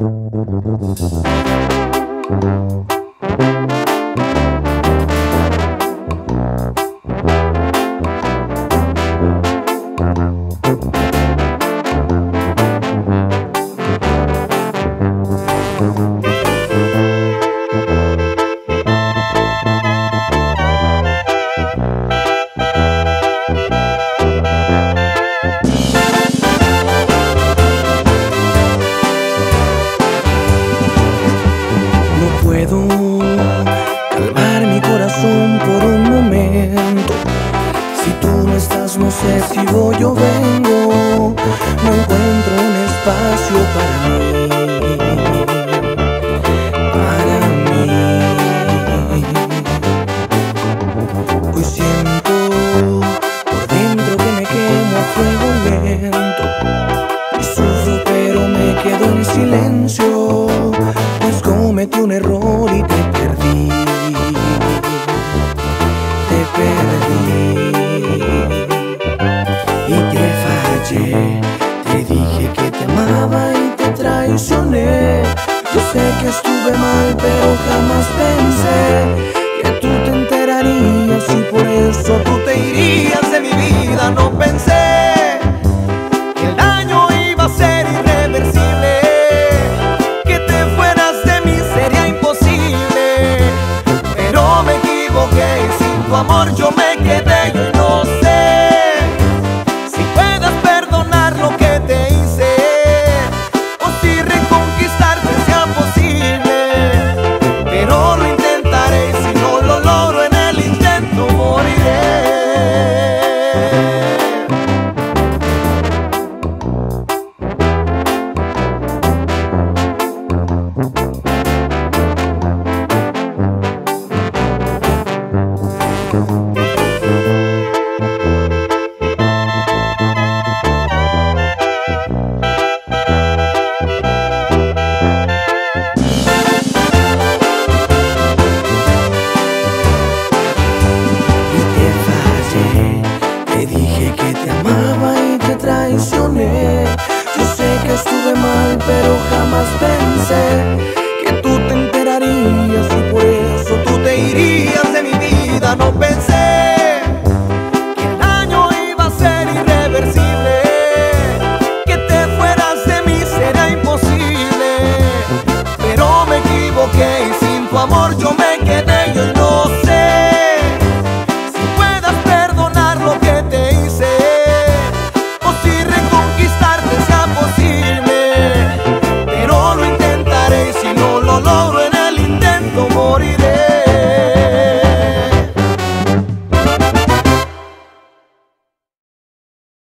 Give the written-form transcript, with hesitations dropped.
Puedo calmar mi corazón por un momento. Si tú no estás, no sé si voy o vengo. No encuentro un espacio para mí, para mí. Hoy siento por dentro que me quemo a fuego lento. Y sufro pero me quedo en silencio, pues cometí un error y te perdí. Te perdí y te fallé. Te dije que te amaba y te traicioné. Yo sé que estuve mal, pero jamás pensé que tú te enterarías y por eso tú te irías de mi vida. No pensé